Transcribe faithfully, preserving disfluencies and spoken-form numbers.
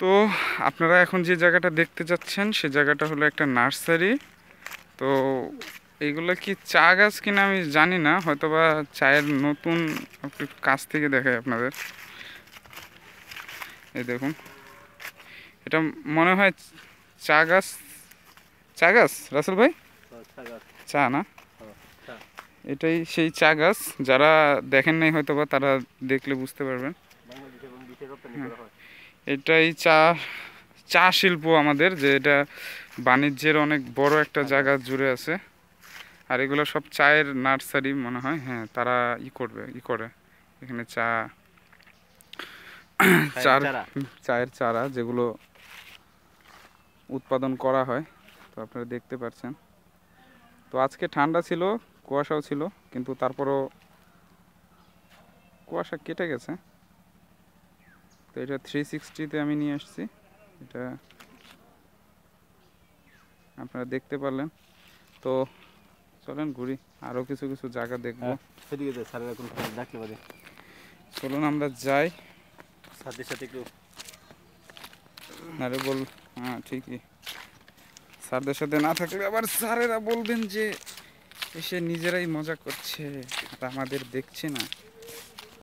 তো আপনারা এখন যে জায়গাটা দেখতে যাচ্ছেন সে জায়গাটা হলো একটা নার্সারি। তো এইগুলো কি চা গাছ কিনা আমি জানি না, হয়তোবা চায়ের নতুন একটু কাছ থেকে দেখাই আপনাদের। এই দেখুন, এটা মনে হয় চা গাছ। চা গাছ রাসেল ভাই, চা না? এটাই সেই চা গাছ। যারা দেখেন নাই হয়তোবা তারা দেখলে বুঝতে পারবেন। এটাই চা চা শিল্প আমাদের, যে এটা বাণিজ্যের অনেক বড় একটা জায়গা জুড়ে আছে। আর এগুলো সব চায়ের নার্সারি মনে হয়। হ্যাঁ, তারা ই করবে ই করে এখানে চা চার চায়ের চারা যেগুলো উৎপাদন করা হয়। তো আপনারা দেখতে পাচ্ছেন। তো আজকে ঠান্ডা ছিল, কুয়াশাও ছিল, কিন্তু তারপরও কুয়াশা কেটে গেছে। তো এটা থ্রি সিক্সটিতে আমি নিয়ে আসছি, এটা আপনারা দেখতে পারলেন। তো চলেন ঘুরি, আরও কিছু কিছু জায়গা দেখবো। চলুন আমরা যাই। আরে বল, হ্যাঁ ঠিকই, স্যারদের সাথে না থাকলে আবার স্যারেরা বলবেন যে এসে নিজেরাই মজা করছে আর আমাদের দেখছে না।